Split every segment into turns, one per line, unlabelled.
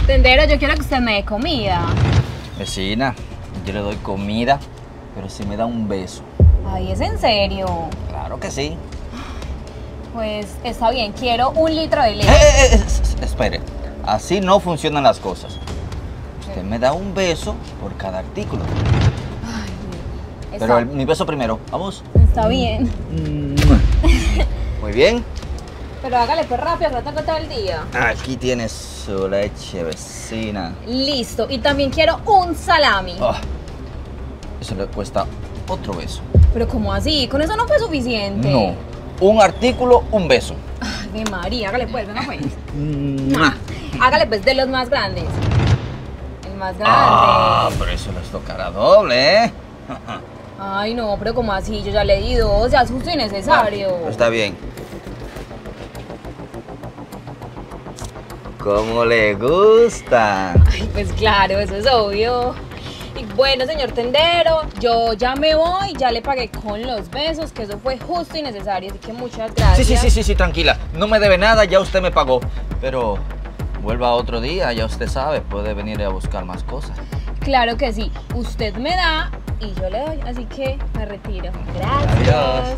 Tendero, yo quiero que usted me dé comida.
Vecina, yo le doy comida, pero si me da un beso.
Ay, ¿es en serio?
Claro que sí.
Pues está bien, quiero 1 litro de leche.
Espere, así no funcionan las cosas. Usted me da un beso por cada artículo. Pero mi beso primero, vamos.
Está bien.
Muy bien.
Pero hágale pues rápido, que no tengo todo el día.
Aquí tienes su leche, vecina.
Listo, y también quiero un salami.
Oh, eso le cuesta otro beso.
Pero ¿cómo así? ¿Con eso no fue suficiente?
No, un artículo, un beso.
Ay, de María, hágale pues, venga pues. Hágale pues de los más grandes. El más grande.
Ah, pero eso les tocará doble, ¿eh?
Ay, no, pero ¿cómo así? Yo ya le di 2, ya es justo y necesario.
Bueno, está bien. ¿Cómo le gusta?
Ay, pues claro, eso es obvio. Y bueno, señor tendero, yo ya me voy, ya le pagué con los besos, que eso fue justo y necesario, así que muchas gracias.
Sí, tranquila. No me debe nada, ya usted me pagó. Pero vuelva otro día, ya usted sabe, puede venir a buscar más cosas.
Claro que sí, usted me da y yo le doy, así que me retiro. Gracias.
Adiós.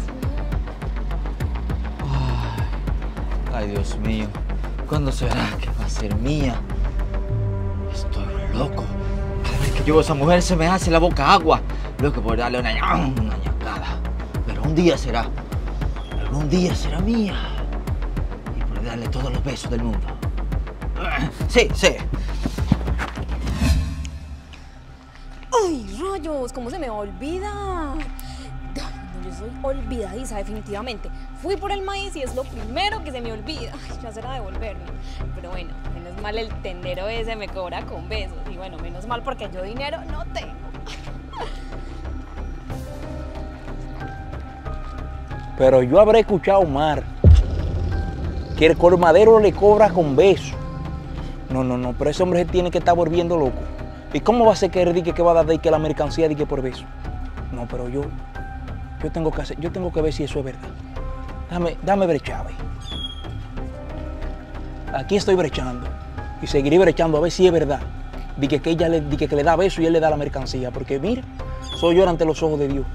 Ay, Dios mío, ¿cuándo será que va a ser mía? Estoy loco. Cada vez que yo veo a esa mujer se me hace la boca agua. Loco por darle una ñacada. Pero un día será. Algún día será mía. Y por darle todos los besos del mundo. Sí.
¡Ay, rayos! ¿Cómo se me va a olvidar? Ay, no, yo soy olvidadiza, definitivamente. Fui por el maíz y es lo primero que se me olvida. Ay, ya será devolverme. Pero bueno, menos mal el tendero ese me cobra con besos. Y bueno, menos mal porque yo dinero no tengo.
Pero yo habré escuchado mal que el colmadero le cobra con besos. No, pero ese hombre se tiene que estar volviendo loco. ¿Y cómo va a ser que él diga que va a dar de que la mercancía diga por beso? No, pero yo tengo que ver si eso es verdad. Dame brechar, ve. Aquí estoy brechando y seguiré brechando a ver si es verdad. Dije que ella que le da beso y él le da la mercancía, porque mira, soy yo ante los ojos de Dios.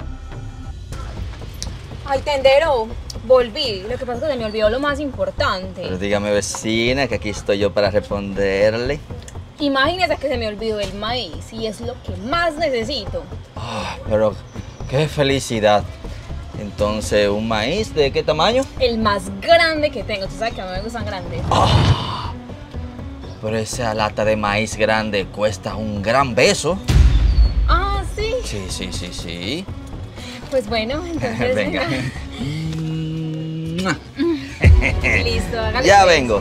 Ay, tendero, volví. Lo que pasa es que se me olvidó lo más importante.
Pero dígame, vecina, que aquí estoy yo para responderle.
Imagínese que se me olvidó el maíz y es lo que más necesito.
Pero qué felicidad. Entonces, ¿un maíz de qué tamaño?
El más grande que tengo. Tú sabes que a mí me gustan grandes.
Pero esa lata de maíz grande cuesta un gran beso.
Ah, ¿sí?
Sí.
Pues bueno, entonces...
Venga.
Listo, hágale.
Ya
pues.
vengo.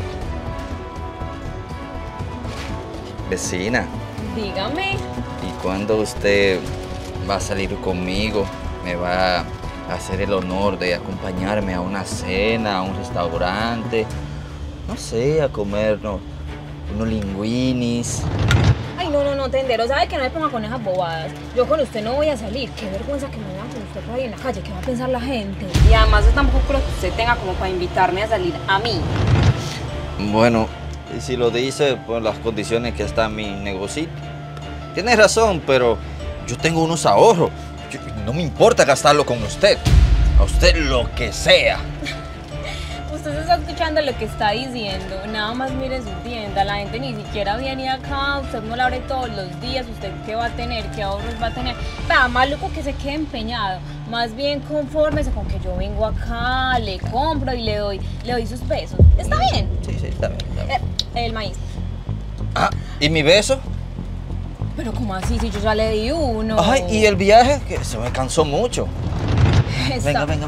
Vecina,
Dígame.
¿y cuándo usted va a salir conmigo? ¿Me va a hacer el honor de acompañarme a una cena, a un restaurante? No sé, a comernos unos linguinis.
Ay, no, tendero, ¿sabe que no me ponga con esas bobadas? Yo con usted no voy a salir. Qué vergüenza que me vean con usted por ahí en la calle. ¿Qué va a pensar la gente? Y además yo tampoco creo que usted tenga como para invitarme a salir a mí.
Bueno, y si lo dice por las condiciones que está mi negocio. Tienes razón, pero yo tengo unos ahorros. No me importa gastarlo con usted. A usted lo que sea.
Usted se está escuchando lo que está diciendo. Nada más mire su tienda. La gente ni siquiera viene acá. Usted no la abre todos los días. ¿Usted qué va a tener? ¿Qué ahorros va a tener? Está maluco que se quede empeñado. Más bien confórmese con que yo vengo acá, le compro y le doy sus besos. ¿Está bien?
Sí, está bien.
El maíz.
¿Y mi beso?
Pero ¿cómo así? Si yo ya le di uno.
Ay, ¿y el viaje? Que se me cansó mucho.
Está...
Venga.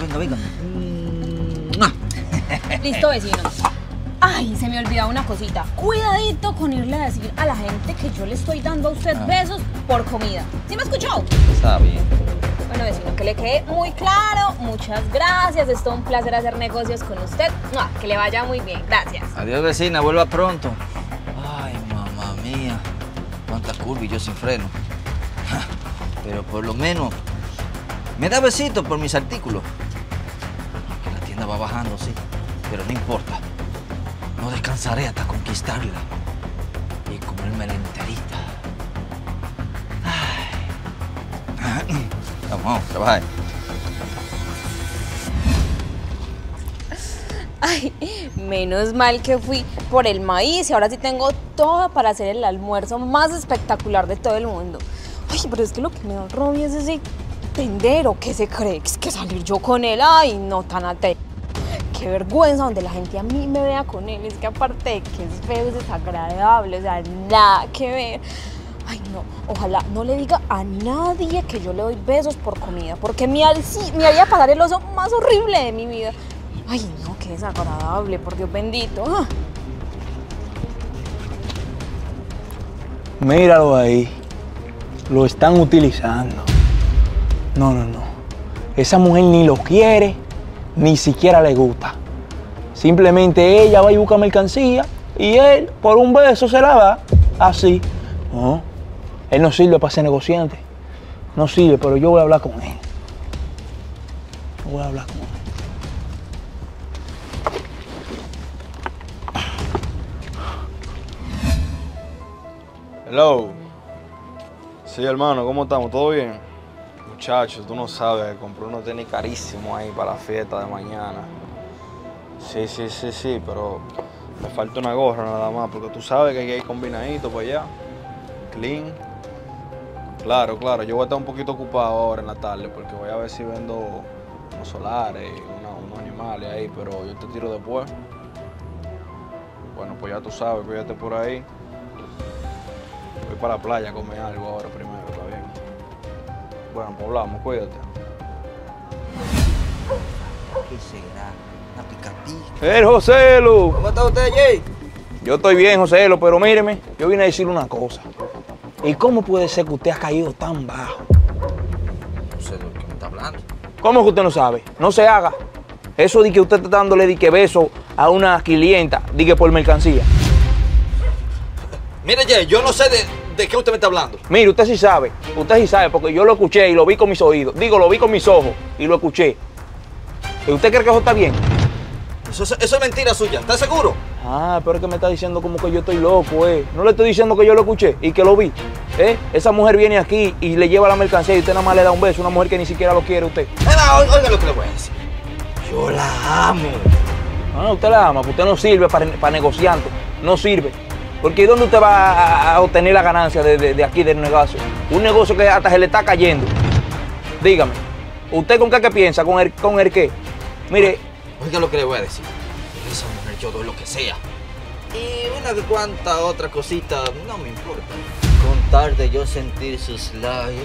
Listo, vecino. Ay, se me olvidaba una cosita. Cuidadito con irle a decir a la gente que yo le estoy dando a usted besos por comida. ¿Sí me escuchó?
Está bien.
Bueno, vecino, que le quede muy claro. Muchas gracias. Es todo un placer hacer negocios con usted. Que le vaya muy bien. Gracias.
Adiós, vecina. Vuelva pronto. Ay, mamá mía. Cuánta curva y yo sin freno. Pero por lo menos me da besitos por mis artículos. Que la tienda va bajando, sí. Pero no importa. No descansaré hasta conquistarla. Vamos, trabaja.
Ay, menos mal que fui por el maíz y ahora sí tengo todo para hacer el almuerzo más espectacular de todo el mundo. Ay, pero es que lo que me da rabia es ese tendero que se cree que es que salir yo con él. Ay, no, tan atento. Qué vergüenza donde la gente a mí me vea con él. Es que aparte de que es feo, es desagradable, o sea, nada que ver. Ay, no, ojalá no le diga a nadie que yo le doy besos por comida, porque me haría pasar el oso más horrible de mi vida. Ay, no, qué desagradable, por Dios bendito.
Míralo ahí. Lo están utilizando. No. Esa mujer ni lo quiere, ni siquiera le gusta. Simplemente ella va y busca mercancía y él, por un beso, se la da. Así. No, él no sirve para ser negociante. No sirve, pero yo voy a hablar con él. Voy a hablar con él.
Hello. Sí, hermano, ¿cómo estamos? ¿Todo bien? Muchachos, tú no sabes, compré unos tenis carísimos ahí para la fiesta de mañana. Sí, pero me falta una gorra nada más, porque tú sabes que aquí hay combinadito para allá. Clean. Claro, yo voy a estar un poquito ocupado ahora en la tarde, porque voy a ver si vendo unos solares, unos animales ahí, pero yo te tiro después. Bueno, pues ya tú sabes, cuídate por ahí. Voy para la playa a comer algo ahora primero, ¿está bien? Bueno, pues hablamos, cuídate.
¿Qué será? Una picapí.
Joselo!
¿Cómo está usted, Jay?
Yo estoy bien, Joselo, pero míreme, yo vine a decirle una cosa. ¿Y cómo puede ser que usted ha caído tan bajo?
No sé de lo que me está hablando.
¿Cómo que usted no sabe? No se haga. Eso de que usted está dándole de que beso a una clienta, de que por mercancía.
Mire, Jay, yo no sé de qué usted me está hablando.
Mire, usted sí sabe, porque yo lo escuché y lo vi con mis oídos. Digo, lo vi con mis ojos y lo escuché. ¿Y usted cree que eso está bien?
Eso es mentira suya, ¿está seguro?
Ah, pero es que me está diciendo como que yo estoy loco, No le estoy diciendo que yo lo escuché y que lo vi, Esa mujer viene aquí y le lleva la mercancía y usted nada más le da un beso a una mujer que ni siquiera lo quiere usted.
Oiga lo que le voy a decir. Yo la amo.
Ah, usted la ama, porque usted no sirve para negociante, no sirve. Porque ¿dónde usted va a obtener la ganancia de aquí del negocio? Un negocio que hasta se le está cayendo. Dígame, ¿usted con qué piensa? ¿Con el qué? Mire.
Oiga lo que le voy a decir. Por esa mujer yo doy lo que sea. Y una de cuantas otras cositas no me importa. Con tal de yo sentir sus labios.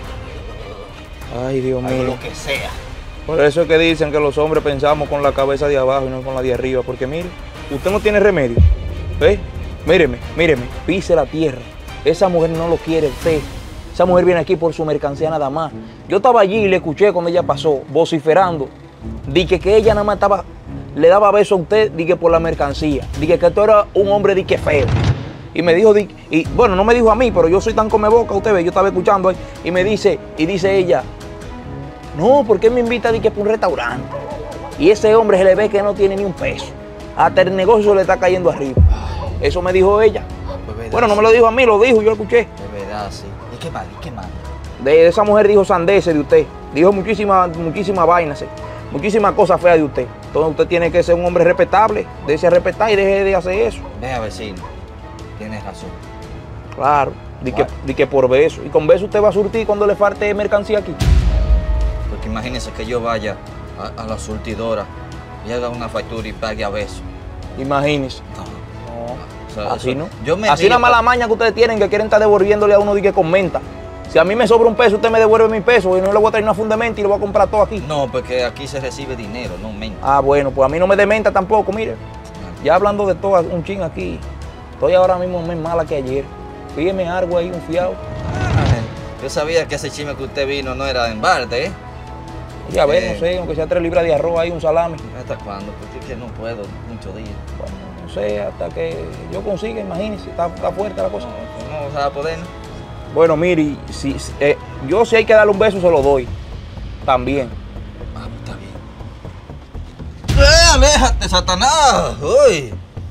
Ay, Dios mío.
Hago lo que sea.
Por eso es que dicen que los hombres pensamos con la cabeza de abajo y no con la de arriba. Porque mire, usted no tiene remedio. Míreme, pise la tierra. Esa mujer no lo quiere usted. Esa mujer viene aquí por su mercancía nada más. Yo estaba allí y le escuché cuando ella pasó, vociferando. Dije que ella nada más le daba beso a usted, dije por la mercancía. Dije que tú eras un hombre, dije feo. Y me dijo, y bueno, no me dijo a mí, pero yo soy tan come boca, usted ve, yo estaba escuchando ahí. Y dice ella, no, ¿por qué me invita dije por un restaurante? Y ese hombre se le ve que no tiene ni un peso. Hasta el negocio le está cayendo arriba. Eso me dijo ella.
Pues
bueno, no me lo dijo a mí, lo dijo, yo lo escuché.
De verdad, sí. ¿Y qué más?
De esa mujer dijo sandeces de usted. Dijo muchísimas vainas, muchísimas cosas feas de usted. Entonces usted tiene que ser un hombre respetable, déjese respetar y deje de hacer eso.
Vea, vecino, tienes razón.
Claro, di que por beso. Y con beso usted va a surtir cuando le falte mercancía aquí.
Porque imagínese que yo vaya a la surtidora y haga una factura y pague a beso.
Imagínese.
No.
O sea, así no.
Así
una mala maña que ustedes tienen, que quieren estar devolviéndole a uno de que comenta. Si a mí me sobra un peso, usted me devuelve mi peso y no le voy a traer una funda de menta y lo voy a comprar todo aquí.
No, porque aquí se recibe dinero, no menta.
Ah, bueno, pues a mí no me dé menta tampoco, mire. Ya hablando de todo, un chin aquí. Estoy ahora mismo más mala que ayer. Pídeme algo ahí, un fiado.
Yo sabía que ese chisme que usted vino no era en balde,
Y a ver, no sé, aunque sea 3 libras de arroz ahí, un salami.
¿Hasta cuándo? Porque es que no puedo muchos días.
Bueno, no sé, hasta que yo consiga, imagínese, está fuerte la cosa.
No se va a poder, ¿no?
Bueno, mire, yo si hay que darle un beso, se lo doy. También.
Ah, pues está bien. ¡Aléjate, Satanás! ¡Uy!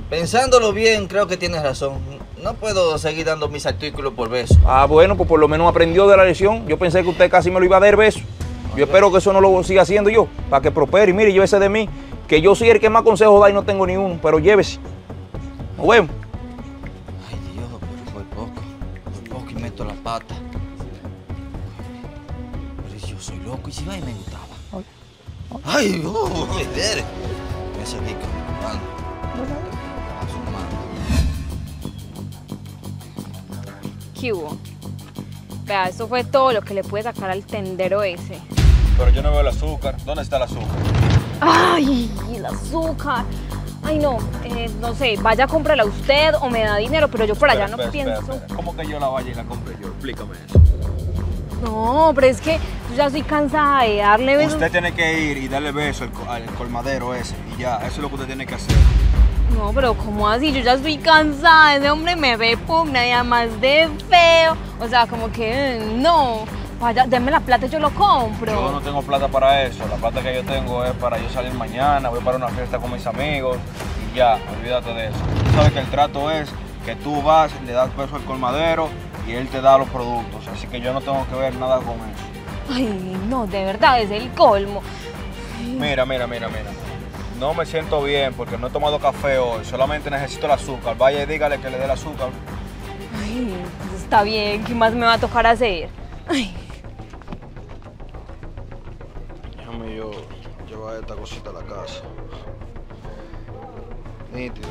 pensándolo bien, creo que tienes razón. No puedo seguir dando mis artículos por beso.
Ah, bueno, pues por lo menos aprendió de la lección. Yo pensé que usted casi me lo iba a dar beso. Yo espero que eso no lo siga haciendo yo, para que prospere. Y mire, llévese de mí, que yo soy el que más consejos da y no tengo ni uno, pero llévese. Nos vemos.
Ay, Dios, pero por poco y meto la pata. Pero yo soy loco y si va y me gustaba. Ay, Dios, me seguí con
¿Qué hubo? Vea, eso fue todo lo que le pude sacar al tendero ese.
Pero yo no veo el azúcar. ¿Dónde está el azúcar?
¡Ay, el azúcar! Ay, no, no sé, vaya, cómprala usted o me da dinero, pero yo por allá no pienso.
Espera. ¿Cómo que yo la vaya y la compre yo? Explícame eso.
No, pero es que yo ya estoy cansada de darle besos.
Usted tiene que ir y darle beso al colmadero ese y ya, eso es lo que usted tiene que hacer.
No, pero ¿cómo así? Yo ya estoy cansada, ese hombre me ve pugna y además de feo. O sea, como que no. Vaya, denme la plata y yo lo compro.
Yo no tengo plata para eso, la plata que yo tengo es para yo salir mañana, voy para una fiesta con mis amigos y ya, olvídate de eso. Tú sabes que el trato es que tú vas, le das beso al colmadero y él te da los productos, así que yo no tengo que ver nada con eso.
Ay, no, de verdad, es el colmo.
Mira. No me siento bien porque no he tomado café hoy, solamente necesito el azúcar. Vaya y dígale que le dé el azúcar.
Ay, pues está bien, ¿qué más me va a tocar hacer? Ay.
Déjame yo llevar esta cosita a la casa. Nítido.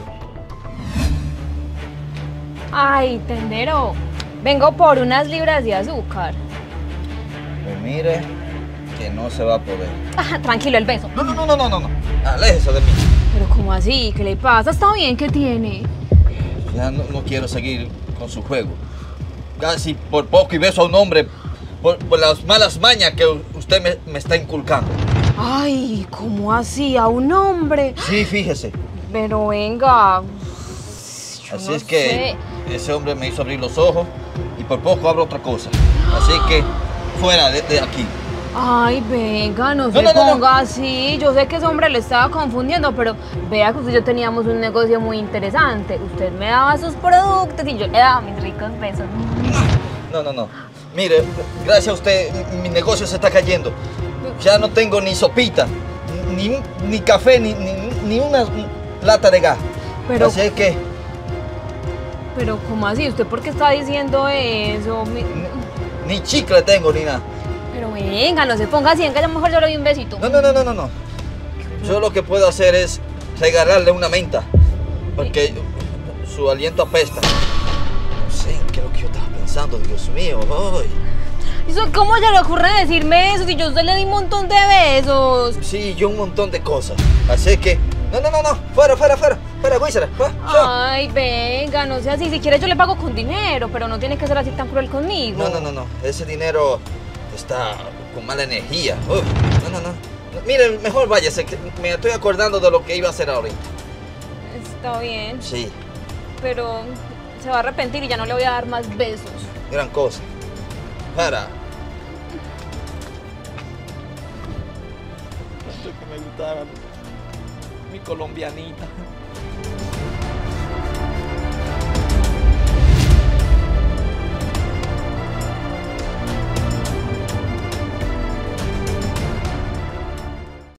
Ay, tendero, vengo por unas libras de azúcar.
Pues mire, que no se va a poder.
Ah, tranquilo, el beso.
No. Aléjese de mí.
Pero ¿cómo así? ¿Qué le pasa? ¿Está bien? ¿Qué tiene?
Ya no quiero seguir con su juego. Casi por poco y beso a un hombre por las malas mañas que usted me está inculcando.
Ay, ¿cómo así? ¿A un hombre?
Sí, fíjese.
Pero venga.
Así es que ese hombre me hizo abrir los ojos y por poco abro otra cosa. Así que fuera de aquí.
Ay, venga, no se ponga así. Yo sé que ese hombre le estaba confundiendo, pero vea que usted y yo teníamos un negocio muy interesante. Usted me daba sus productos y yo le daba mis ricos besos.
No. Mire, gracias a usted mi negocio se está cayendo. Ya no tengo ni sopita, ni café, ni una lata de gas.
Pero,
así es que...
Pero, ¿cómo así? ¿Usted por qué está diciendo eso?
Ni chicle tengo, ni nada.
Pero venga, no se ponga así, venga, a lo mejor yo le doy un besito.
No. Yo lo que puedo hacer es regalarle una menta, porque su aliento apesta. No sé qué es lo que yo estaba pensando, Dios mío. Ay.
¿Cómo se le ocurre decirme eso si yo a usted le di un montón de besos?
Sí, yo un montón de cosas. Así que, no. Fuera, Guísara.
Ay, venga, no sea así. Si quiere yo le pago con dinero, pero no tiene que ser así tan cruel conmigo.
No. Ese dinero está con mala energía. No. Mire, mejor váyase, que me estoy acordando de lo que iba a hacer ahorita.
Está bien.
Sí.
Pero se va a arrepentir y ya no le voy a dar más besos.
Gran cosa. Para.
Tanto que me gustaba mi colombianita.